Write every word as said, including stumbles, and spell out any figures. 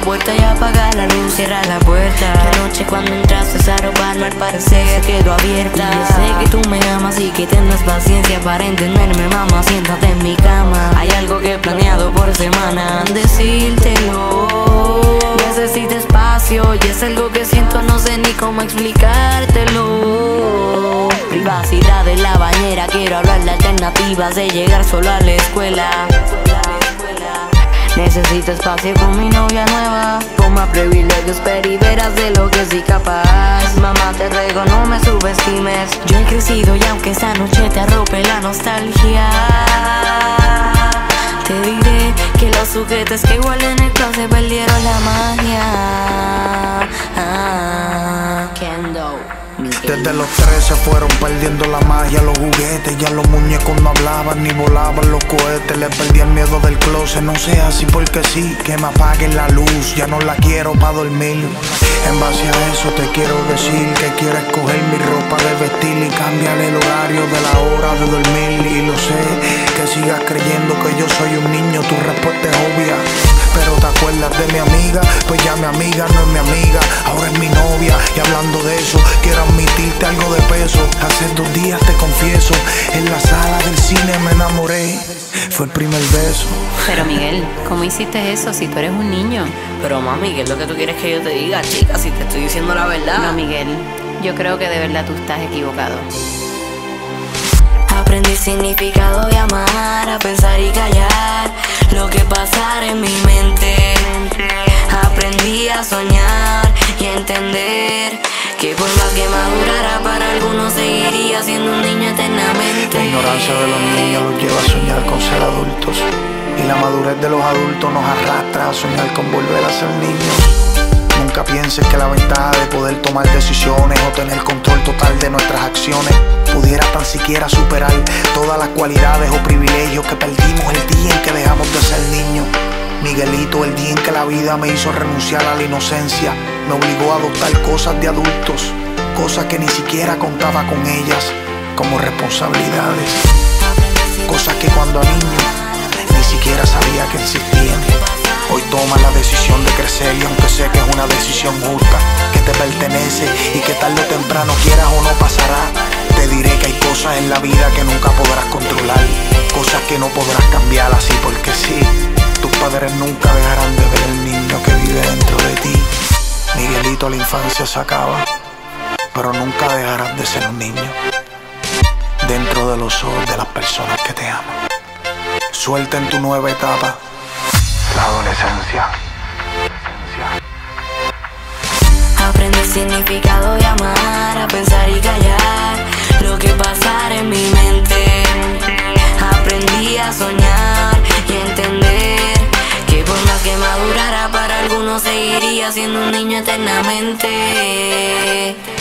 puerta y apaga la luz, cierra la puerta. Que anoche cuando entraste esa ropa al parecer quedó abierta. Y yo sé que tú me amas y que tendrás paciencia para entenderme, mamá, siéntate en mi cama. Hay algo que he planeado por semana, decírtelo. Necesito espacio y es algo que siento, no sé ni cómo explicártelo. Privacidad de la bañera, quiero hablar de alternativas de llegar solo a la escuela. Necesito espacio con mi novia nueva, con más privilegios, pero y verás de lo que soy capaz. Mamá, te ruego, no me subestimes. Yo he crecido y aunque esta noche te arrope la nostalgia, te diré que los juguetes que igual en el closet perdieron la magia. Ah, Kendo. Desde los trece fueron perdiendo la magia, los juguetes, ya los muñecos no hablaban ni volaban los cohetes. Le perdí el miedo del closet, no sea así porque sí, que me apaguen la luz, ya no la quiero pa' dormir. En base a eso te quiero decir que quiero escoger mi ropa de vestir y cambiar el horario de la hora de dormir. Y lo sé, que sigas creyendo que yo soy un niño, tu respuesta es obvia. Pero te acuerdas de mi amiga, pues ya mi amiga no es mi amiga, ahora es mi novia. Y hablando de eso, quiero admitirte algo de peso. Hace dos días te confieso, en la sala del cine me enamoré, fue el primer beso. Pero Miguel, ¿cómo hiciste eso si tú eres un niño? Pero mami, ¿qué es lo que tú quieres que yo te diga, chica? Si te estoy diciendo la verdad. No, Miguel, yo creo que de verdad tú estás equivocado. Aprendí el significado de amar, a pensar y callar lo que pasara en mi mente. Aprendí a soñar y a entender que por más que madurara, para algunos seguiría siendo un niño eternamente. La ignorancia de los niños los lleva a soñar con ser adultos, y la madurez de los adultos nos arrastra a soñar con volver a ser niños. Nunca pienses que la ventaja de poder tomar decisiones o tener control total de nuestras acciones pudiera tan siquiera superar todas las cualidades o privilegios que perdimos el día en que dejamos de ser niños. Miguelito, el día en que la vida me hizo renunciar a la inocencia, me obligó a adoptar cosas de adultos, cosas que ni siquiera contaba con ellas como responsabilidades, cosas que cuando niño ni siquiera sabía que existían. Hoy toma la decisión de crecer y aunque sé que es una decisión justa, que te pertenece y que tarde o temprano quieras o no pasará, te diré que hay cosas en la vida que nunca podrás controlar, cosas que no podrás cambiar así porque sí. Tus padres nunca dejarán de ver el niño que vive dentro de ti. Miguelito, la infancia se acaba, pero nunca dejarás de ser un niño dentro de los ojos de las personas que te aman. Suelta en tu nueva etapa, la adolescencia. Aprendí el significado de amar, a pensar y callar lo que pasara en mi mente. Aprendí a soñar y a entender que por más que madurara, para algunos seguiría siendo un niño eternamente.